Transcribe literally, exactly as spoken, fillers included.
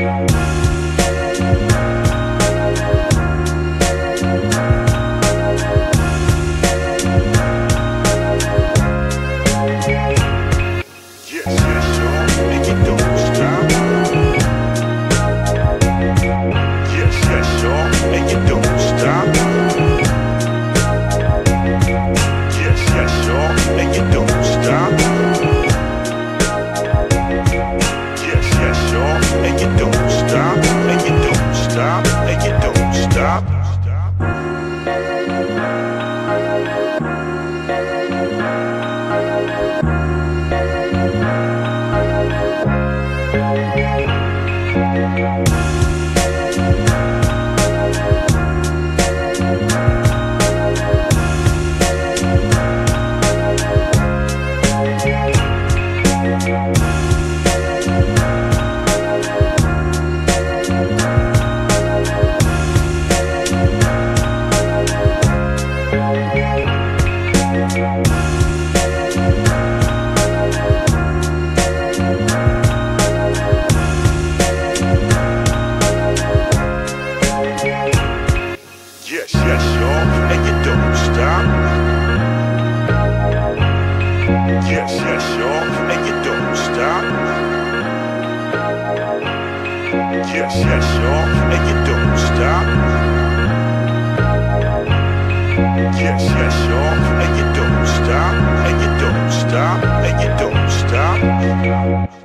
Yes, yes, y'all, and you don't stop. Yes, yes, y'all, and you don't stop. Yes, yes, y'all, and you don't stop. Yes, yes, y'all, and you don't stop, and you don't stop, and you don't stop.